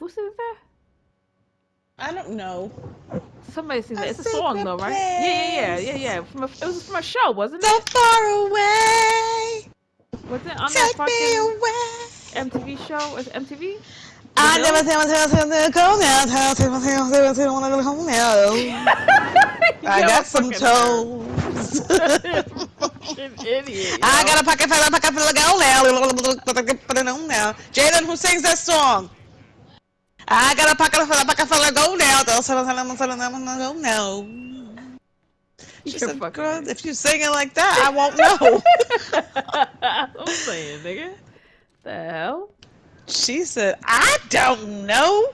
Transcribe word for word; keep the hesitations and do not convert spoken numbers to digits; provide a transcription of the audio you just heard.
Who sings that? I don't know. Somebody sings that. A It's a song secret though, right? Yeah, yeah, yeah, place. yeah, yeah. From a, it was from a show, wasn't So it? far away. Was it on that Take me fucking away. M T V show? Was it M T V? The I never Hills? tell myself to go now. Tell tell myself to tell wanna go home now. I You're a got some fucking nerd. toes. Fucking idiot, yo. I got a pocket full of pocket full of gold now. now. Jaden, who sings that song? I got a pocket full of pocket full of gold now. Go now. She You're said, fucking girl, idiot. if you sing it like that, I won't know. I'm saying, nigga. The hell? She said, I don't know.